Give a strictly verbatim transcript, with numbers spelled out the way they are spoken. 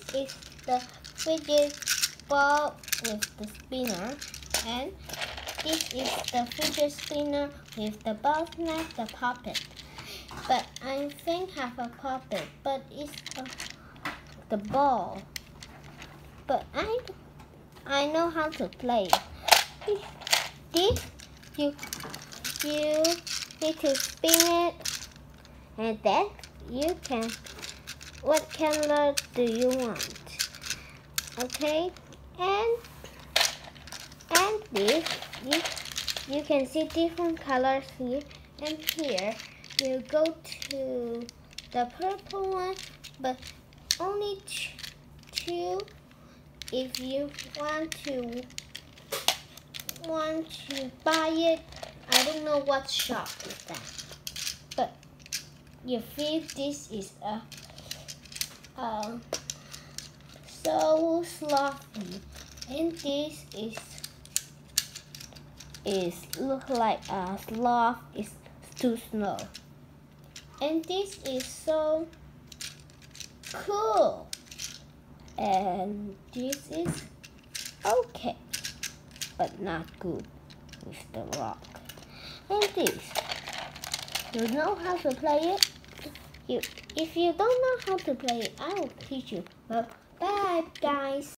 is the fidget ball with the spinner, and this is the fidget spinner with the ball like the puppet. But I think have a puppet, but it's a, the ball. But I I know how to play. This you you need to spin it, and then you can. What color do you want? Okay, and and this you you can see different colors here, and here you go to the purple one, but only two. If you want to want to buy it, I don't know what shop is that, but you feel this is a uh, so sloppy, and this is is look like a sloth is too slow, and this is so cool, and this is okay but not good with the rock. And this, you know how to play it? You, if you don't know how to play it, I will teach you. Well, bye guys.